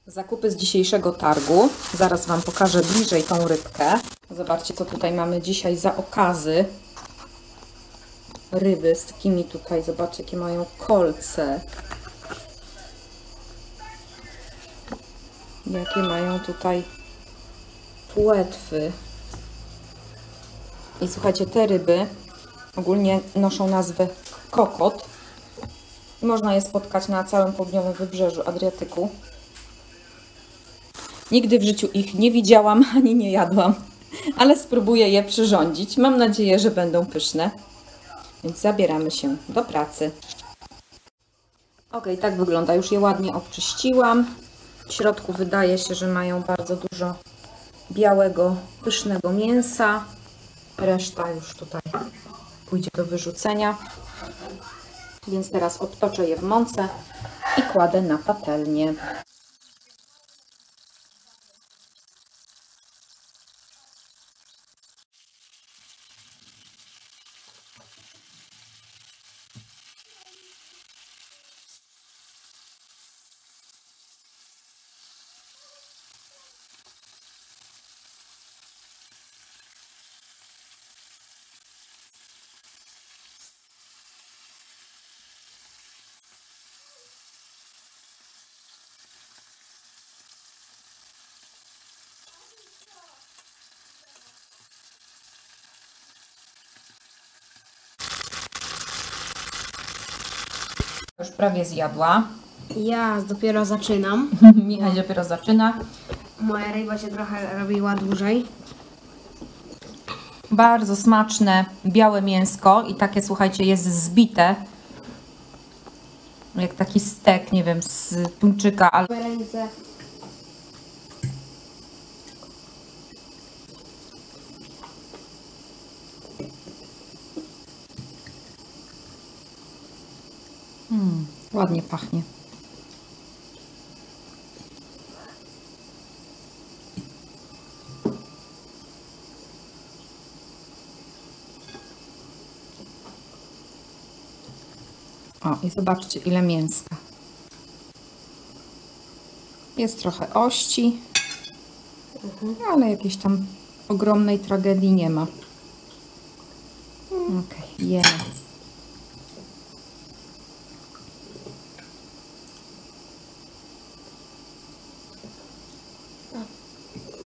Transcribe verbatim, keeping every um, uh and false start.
Zakupy z dzisiejszego targu. Zaraz Wam pokażę bliżej tą rybkę. Zobaczcie, co tutaj mamy dzisiaj za okazy. Ryby z takimi tutaj, zobaczcie, jakie mają kolce. Jakie mają tutaj płetwy. I słuchajcie, te ryby ogólnie noszą nazwę kokot. I można je spotkać na całym południowym wybrzeżu Adriatyku. Nigdy w życiu ich nie widziałam, ani nie jadłam, ale spróbuję je przyrządzić. Mam nadzieję, że będą pyszne. Więc zabieramy się do pracy. Ok, tak wygląda. Już je ładnie obczyściłam. W środku wydaje się, że mają bardzo dużo białego, pysznego mięsa. Reszta już tutaj pójdzie do wyrzucenia. Więc teraz obtoczę je w mące i kładę na patelnię. Już prawie zjadła. Ja dopiero zaczynam. Michał dopiero zaczyna. Moja ryba się trochę robiła dłużej. Bardzo smaczne, białe mięsko i takie, słuchajcie, jest zbite. Jak taki stek, nie wiem, z tuńczyka, ale... Ręce. Hmm, ładnie pachnie. O, i zobaczcie, ile mięska. Jest trochę ości, mhm. ale jakiejś tam ogromnej tragedii nie ma. Okej, jemy.